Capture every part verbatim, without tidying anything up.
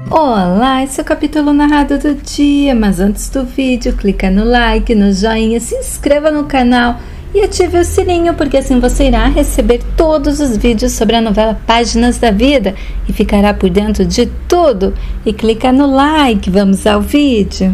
Olá, esse é o capítulo narrado do dia, mas antes do vídeo, clica no like, no joinha, se inscreva no canal e ative o sininho, porque assim você irá receber todos os vídeos sobre a novela Páginas da Vida e ficará por dentro de tudo. E clica no like, vamos ao vídeo.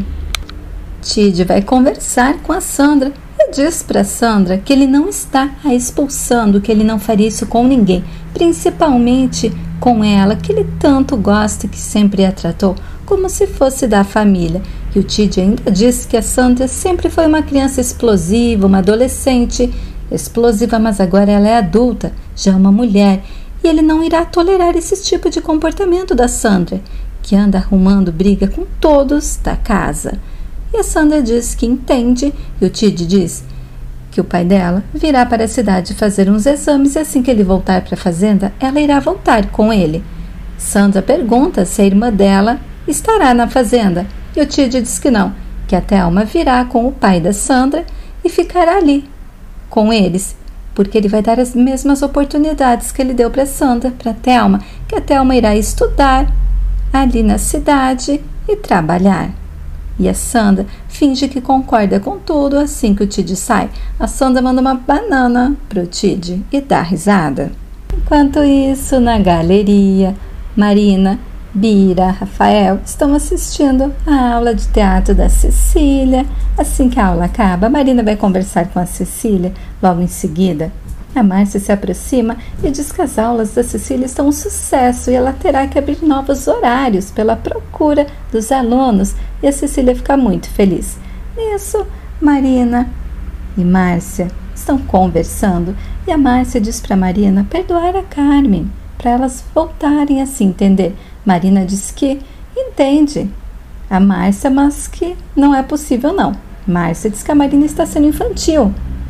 Tid vai conversar com a Sandra e diz para Sandra que ele não está a expulsando, que ele não faria isso com ninguém, principalmente com ela, que ele tanto gosta e que sempre a tratou como se fosse da família. E o Tid ainda diz que a Sandra sempre foi uma criança explosiva, uma adolescente explosiva, mas agora ela é adulta, já é uma mulher, e ele não irá tolerar esse tipo de comportamento da Sandra, que anda arrumando briga com todos da casa. E a Sandra diz que entende, e o Tid diz que o pai dela virá para a cidade fazer uns exames e assim que ele voltar para a fazenda, ela irá voltar com ele. Sandra pergunta se a irmã dela estará na fazenda e o Tid diz que não, que a Thelma virá com o pai da Sandra e ficará ali com eles, porque ele vai dar as mesmas oportunidades que ele deu para Sandra, para a Thelma, que a Thelma irá estudar ali na cidade e trabalhar. E a Sandra finge que concorda com tudo. Assim que o Tid sai, a Sandra manda uma banana pro Tid e dá risada. Enquanto isso, na galeria, Marina, Bira, Rafael estão assistindo a aula de teatro da Cecília. Assim que a aula acaba, a Marina vai conversar com a Cecília. Logo em seguida, a Márcia se aproxima e diz que as aulas da Cecília estão um sucesso e ela terá que abrir novos horários pela procura dos alunos, e a Cecília fica muito feliz. Nisso, Marina e Márcia estão conversando e a Márcia diz para Marina perdoar a Carmen, para elas voltarem a se entender. Marina diz que entende a Márcia, mas que não é possível não. Márcia diz que a Marina está sendo infantil,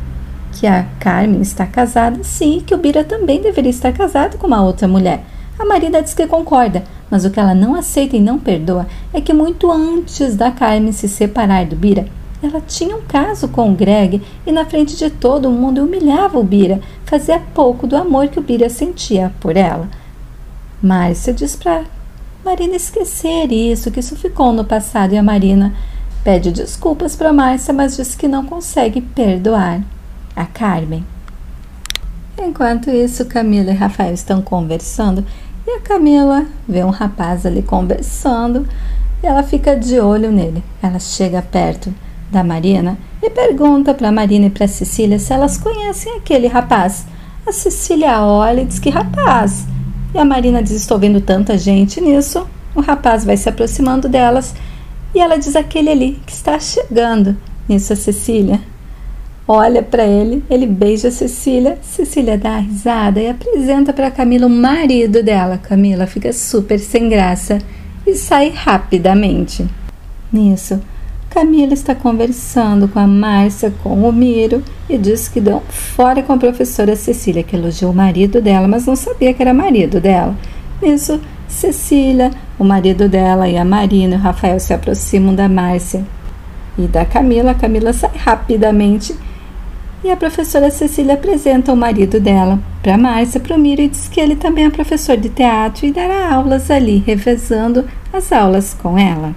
que a Carmen está casada, sim, que o Bira também deveria estar casado com uma outra mulher. A Marina diz que concorda, mas o que ela não aceita e não perdoa é que muito antes da Carmen se separar do Bira, ela tinha um caso com o Greg e na frente de todo mundo humilhava o Bira, fazia pouco do amor que o Bira sentia por ela. Márcia diz para Marina esquecer isso, que isso ficou no passado, e a Marina pede desculpas para Márcia, mas diz que não consegue perdoar a Carmen. Enquanto isso, Camila e Rafael estão conversando e a Camila vê um rapaz ali conversando e ela fica de olho nele. Ela chega perto da Marina e pergunta para a Marina e para a Cecília se elas conhecem aquele rapaz. A Cecília olha e diz que rapaz. E a Marina diz, estou vendo tanta gente nisso. O rapaz vai se aproximando delas e ela diz aquele ali que está chegando. Nisso a Cecília olha para ele, ele beija a Cecília, Cecília dá a risada e apresenta para Camila o marido dela. Camila fica super sem graça e sai rapidamente. Nisso, Camila está conversando com a Márcia, com o Miro, e diz que deu fora com a professora Cecília, que elogiou o marido dela, mas não sabia que era marido dela. Nisso, Cecília, o marido dela e a Marina e o Rafael se aproximam da Márcia e da Camila. A Camila sai rapidamente e a professora Cecília apresenta o marido dela para Márcia, para o Miro, e diz que ele também é professor de teatro e dará aulas ali, revezando as aulas com ela.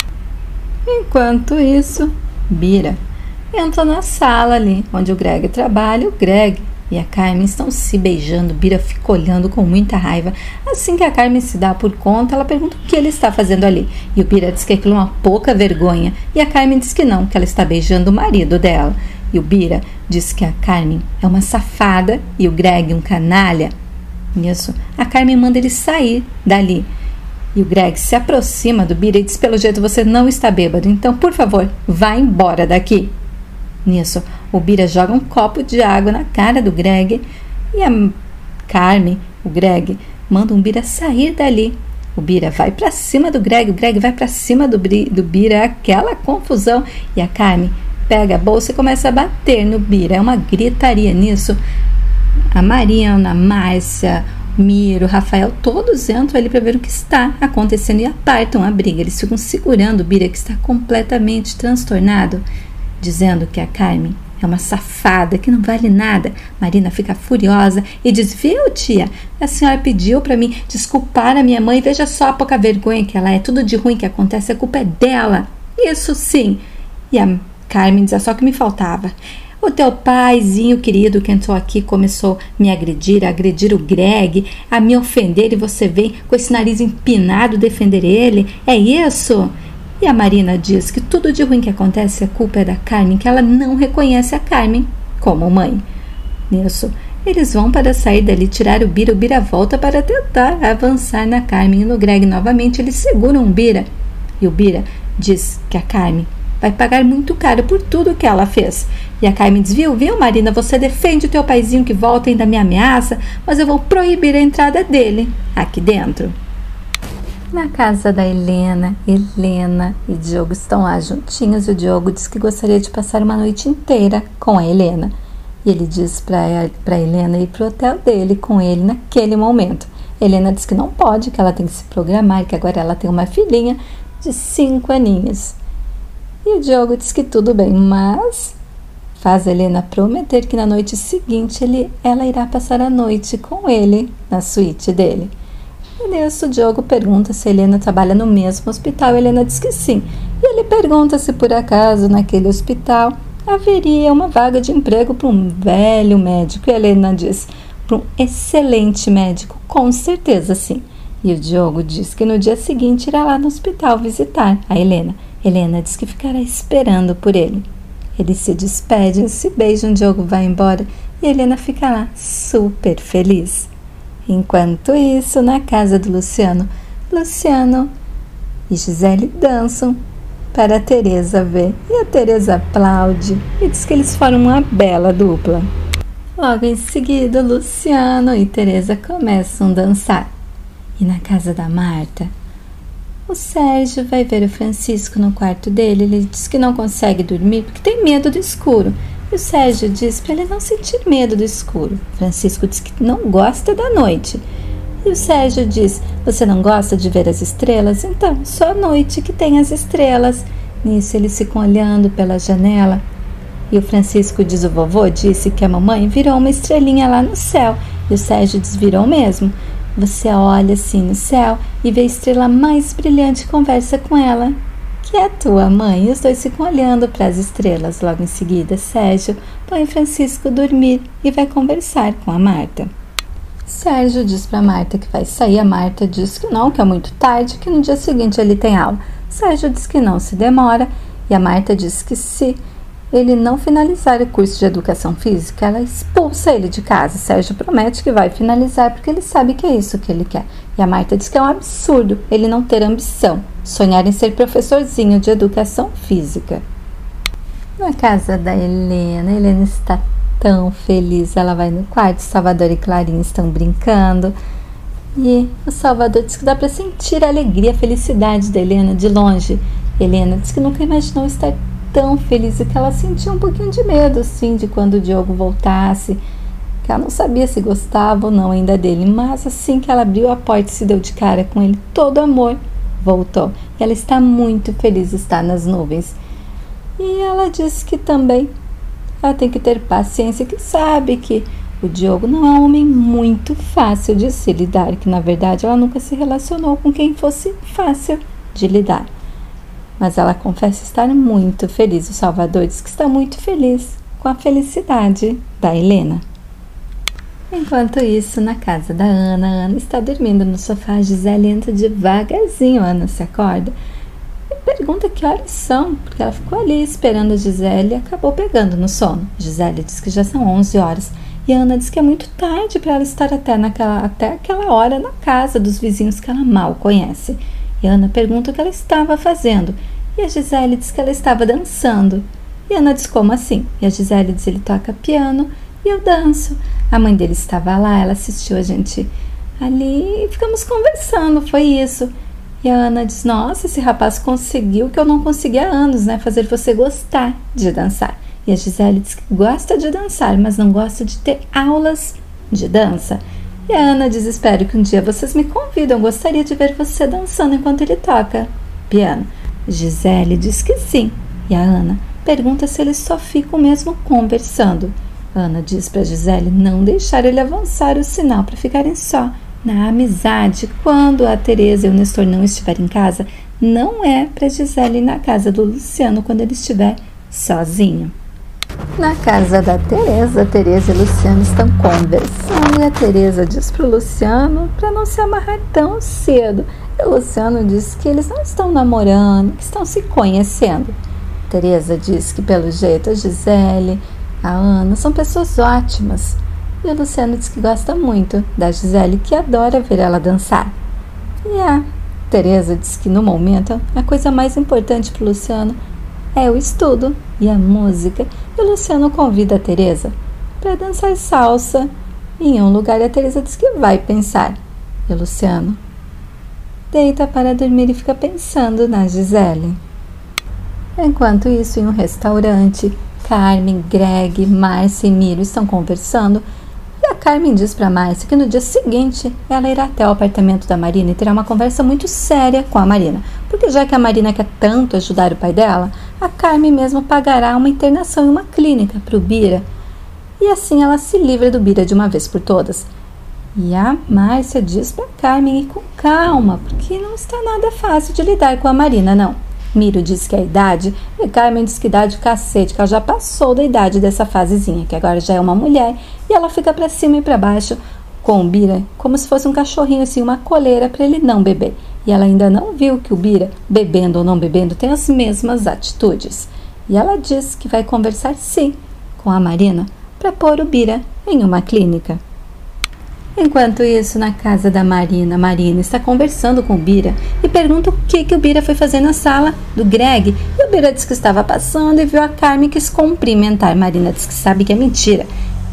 Enquanto isso, Bira entra na sala ali, onde o Greg trabalha. O Greg e a Carmen estão se beijando. Bira fica olhando com muita raiva. Assim que a Carmen se dá por conta, ela pergunta o que ele está fazendo ali. E o Bira diz que aquilo é uma pouca vergonha. E a Carmen diz que não, que ela está beijando o marido dela. E o Bira diz que a Carmen é uma safada e o Greg um canalha. Nisso, a Carmen manda ele sair dali. E o Greg se aproxima do Bira e diz, pelo jeito você não está bêbado, então por favor, vá embora daqui. Nisso, o Bira joga um copo de água na cara do Greg e a Carmen, o Greg, manda o Bira sair dali. O Bira vai para cima do Greg, o Greg vai para cima do, do Bira, aquela confusão, e a Carmen pega a bolsa e começa a bater no Bira. É uma gritaria. Nisso, a Mariana, a Márcia, Miro, Rafael, todos entram ali para ver o que está acontecendo e apartam a briga. Eles ficam segurando o Bira, que está completamente transtornado, dizendo que a Carmen é é uma safada que não vale nada. Marina fica furiosa e diz: viu, tia, a senhora pediu para mim desculpar a minha mãe, veja só a pouca vergonha que ela é, tudo de ruim que acontece, a culpa é dela. Isso sim. E a Carmen diz: é só que me faltava. O teu paizinho querido que entrou aqui começou a me agredir, a agredir o Greg, a me ofender, e você vem com esse nariz empinado defender ele? É isso? E a Marina diz que tudo de ruim que acontece, a culpa é da Carmen, que ela não reconhece a Carmen como mãe. Nisso, eles vão para sair dali, tirar o Bira. O Bira volta para tentar avançar na Carmen e no Greg novamente. Eles seguram o Bira. E o Bira diz que a Carmen vai pagar muito caro por tudo que ela fez. E a Carmen diz: viu, viu, Marina, você defende o teu paizinho que volta e ainda me ameaça, mas eu vou proibir a entrada dele aqui dentro. Na casa da Helena, Helena e Diogo estão lá juntinhos. E o Diogo diz que gostaria de passar uma noite inteira com a Helena. E ele diz para a Helena ir para o hotel dele com ele naquele momento. Helena diz que não pode, que ela tem que se programar, que agora ela tem uma filhinha de cinco aninhos. E o Diogo diz que tudo bem, mas faz a Helena prometer que na noite seguinte ele, ela irá passar a noite com ele na suíte dele. E nisso o Diogo pergunta se a Helena trabalha no mesmo hospital. A Helena diz que sim. E ele pergunta se por acaso naquele hospital haveria uma vaga de emprego para um velho médico. E a Helena diz: para um excelente médico, com certeza sim. E o Diogo diz que no dia seguinte irá lá no hospital visitar a Helena. Helena diz que ficará esperando por ele. Eles se despedem, se beijam, o Diogo vai embora e a Helena fica lá super feliz. Enquanto isso, na casa do Luciano, Luciano e Gisele dançam para a Teresa ver. E a Teresa aplaude e diz que eles formam uma bela dupla. Logo em seguida, Luciano e Teresa começam a dançar. E na casa da Marta, o Sérgio vai ver o Francisco no quarto dele. Ele diz que não consegue dormir porque tem medo do escuro. E o Sérgio diz para ele não sentir medo do escuro. Francisco diz que não gosta da noite. E o Sérgio diz: você não gosta de ver as estrelas? Então, só à noite que tem as estrelas. Nisso eles ficam olhando pela janela. E o Francisco diz: o vovô disse que a mamãe virou uma estrelinha lá no céu. E o Sérgio diz: virou mesmo. Você olha assim no céu e vê a estrela mais brilhante e conversa com ela, que é a tua mãe. E os dois ficam olhando para as estrelas. Logo em seguida, Sérgio põe Francisco dormir e vai conversar com a Marta. Sérgio diz para Marta que vai sair. A Marta diz que não, que é muito tarde, que no dia seguinte ele tem aula. Sérgio diz que não se demora e a Marta diz que se ele não finalizar o curso de educação física, ela expulsa ele de casa. Sérgio promete que vai finalizar porque ele sabe que é isso que ele quer. E a Marta diz que é um absurdo ele não ter ambição, sonhar em ser professorzinho de educação física. Na casa da Helena, a Helena está tão feliz. Ela vai no quarto, Salvador e Clarinha estão brincando. E o Salvador diz que dá para sentir a alegria, a felicidade da Helena de longe. Helena diz que nunca imaginou estar tão feliz e que ela sentia um pouquinho de medo, assim, de quando o Diogo voltasse, que ela não sabia se gostava ou não ainda dele, mas assim que ela abriu a porta e se deu de cara com ele, todo amor voltou. E ela está muito feliz de estar nas nuvens. E ela disse que também ela tem que ter paciência, que sabe que o Diogo não é um homem muito fácil de se lidar, que na verdade ela nunca se relacionou com quem fosse fácil de lidar. Mas ela confessa estar muito feliz. O Salvador diz que está muito feliz com a felicidade da Helena. Enquanto isso, na casa da Ana, a Ana está dormindo no sofá. A Gisele entra devagarzinho. A Ana se acorda e pergunta que horas são, porque ela ficou ali esperando a Gisele e acabou pegando no sono. A Gisele diz que já são onze horas e a Ana diz que é muito tarde para ela estar até, naquela, até aquela hora na casa dos vizinhos que ela mal conhece. E a Ana pergunta o que ela estava fazendo. E a Gisele diz que ela estava dançando. E a Ana diz: como assim? E a Gisele diz: ele toca piano e eu danço. A mãe dele estava lá, ela assistiu a gente ali e ficamos conversando, foi isso. E a Ana diz: nossa, esse rapaz conseguiu o que eu não consegui há anos, né? Fazer você gostar de dançar. E a Gisele diz que gosta de dançar, mas não gosta de ter aulas de dança. E a Ana diz: espero que um dia vocês me convidam, gostaria de ver você dançando enquanto ele toca piano. Gisele diz que sim. E a Ana pergunta se eles só ficam mesmo conversando. Ana diz para Gisele não deixar ele avançar o sinal para ficarem só. Na amizade, quando a Teresa e o Nestor não estiverem em casa, não é para Gisele ir na casa do Luciano quando ele estiver sozinho. Na casa da Teresa, Teresa e Luciano estão conversando e a Teresa diz para o Luciano para não se amarrar tão cedo. E o Luciano diz que eles não estão namorando, que estão se conhecendo. Teresa diz que pelo jeito a Gisele, a Ana são pessoas ótimas. E o Luciano diz que gosta muito da Gisele, que adora ver ela dançar. E a Teresa diz que no momento a coisa mais importante para o Luciano é o estudo e a música. E o Luciano convida a Teresa para dançar salsa em um lugar. E a Teresa diz que vai pensar. E o Luciano deita para dormir e fica pensando na Gisele. Enquanto isso, em um restaurante, Carmen, Greg, Márcia e Miro estão conversando. E a Carmen diz para Márcia que no dia seguinte ela irá até o apartamento da Marina e terá uma conversa muito séria com a Marina. Porque já que a Marina quer tanto ajudar o pai dela, a Carmen mesmo pagará uma internação em uma clínica para o Bira. E assim ela se livra do Bira de uma vez por todas. E a Márcia diz para Carmen ir com calma, porque não está nada fácil de lidar com a Marina, não. Miro diz que é a idade, e Carmen diz que idade cacete, que ela já passou da idade dessa fasezinha, que agora já é uma mulher, e ela fica para cima e para baixo com o Bira, como se fosse um cachorrinho, assim, uma coleira para ele não beber. E ela ainda não viu que o Bira, bebendo ou não bebendo, tem as mesmas atitudes. E ela diz que vai conversar sim com a Marina para pôr o Bira em uma clínica. Enquanto isso, na casa da Marina, Marina está conversando com o Bira e pergunta o que, que o Bira foi fazer na sala do Greg. E o Bira diz que estava passando e viu a Carmen quis cumprimentar. Marina diz que sabe que é mentira.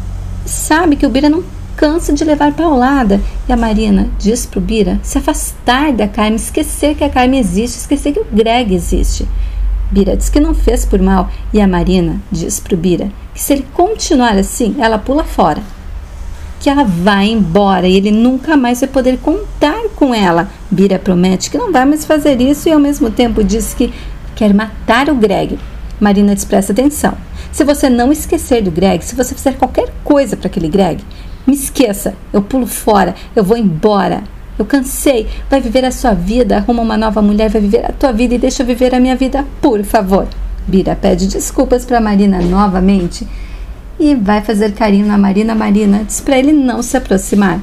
Sabe que o Bira não cansa de levar paulada. E a Marina diz para o Bira se afastar da Carmen, esquecer que a Carmen existe, esquecer que o Greg existe. Bira diz que não fez por mal e a Marina diz para o Bira que se ele continuar assim, ela pula fora. Que ela vai embora e ele nunca mais vai poder contar com ela. Bira promete que não vai mais fazer isso e ao mesmo tempo diz que quer matar o Greg. Marina diz: presta atenção. Se você não esquecer do Greg, se você fizer qualquer coisa para aquele Greg, me esqueça, eu pulo fora, eu vou embora. Eu cansei, vai viver a sua vida, arruma uma nova mulher, vai viver a tua vida e deixa eu viver a minha vida, por favor. Bira pede desculpas para Marina novamente e vai fazer carinho na Marina. Marina diz para ele não se aproximar.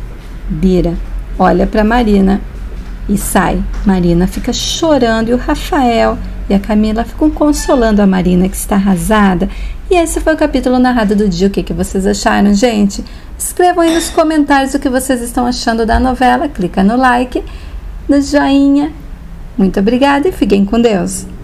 Bira olha para Marina e sai. Marina fica chorando e o Rafael e a Camila ficam consolando a Marina, que está arrasada. E esse foi o capítulo narrado do dia. O que, que vocês acharam, gente? Escrevam aí nos comentários o que vocês estão achando da novela. Clica no like, no joinha. Muito obrigada e fiquem com Deus.